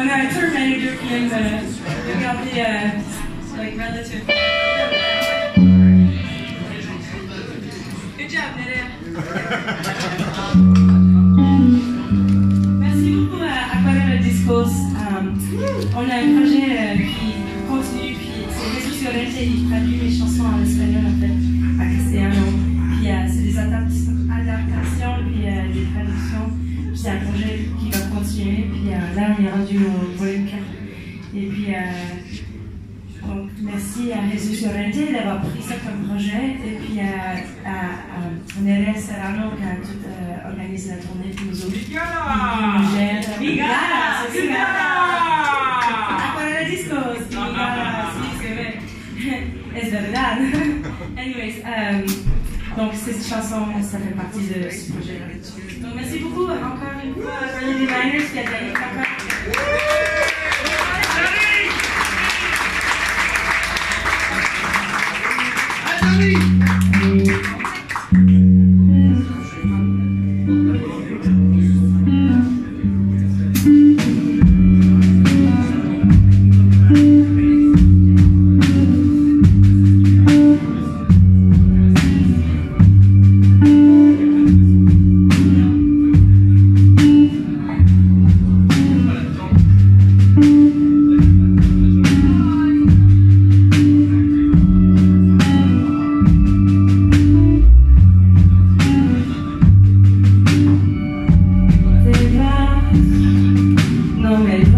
On a un tour manager qui aime regarder like relative. Good job, Nerea. Merci beaucoup à Aquarelle Discos. On a un projet qui continue, puis c'est Réseau Sorrente, il traduit les chansons en espagnol en fait, à castellano. Puis c'est des adaptations, puis des traductions. Puis c'est un projet qui va continuer. Puis là, on est rendu au volume 4. Et puis, donc, merci à Réseau Sorrente d'avoir pris ça comme projet. Et puis à Nerea Serrano qui a tout organisé la tournée pour nous autres. Aquarelle Discos. Es verdad. Anyways, donc cette chanson, ça fait partie de ce projet-là. Donc merci beaucoup encore une fois à Early Diviners qui a gagné encore. No me